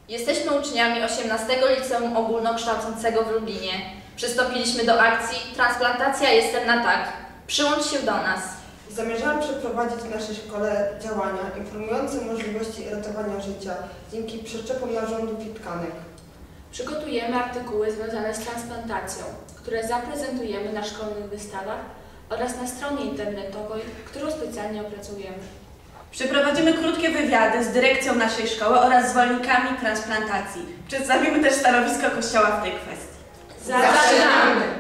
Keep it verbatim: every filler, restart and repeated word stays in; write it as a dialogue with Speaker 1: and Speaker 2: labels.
Speaker 1: Jesteśmy uczniami osiemnastego Liceum Ogólnokształcącego w Lublinie. Przystąpiliśmy do akcji Transplantacja jestem na tak. Przyłącz się do nas.
Speaker 2: Zamierzamy przeprowadzić w naszej szkole działania informujące możliwości ratowania życia dzięki przeszczepom narządów i tkanek.
Speaker 3: Przygotujemy artykuły związane z transplantacją, które zaprezentujemy na szkolnych wystawach oraz na stronie internetowej, którą specjalnie opracujemy.
Speaker 4: Przeprowadzimy krótkie wywiady z dyrekcją naszej szkoły oraz zwolennikami transplantacji. Przedstawimy też stanowisko Kościoła w tej kwestii.
Speaker 1: Zaczynamy!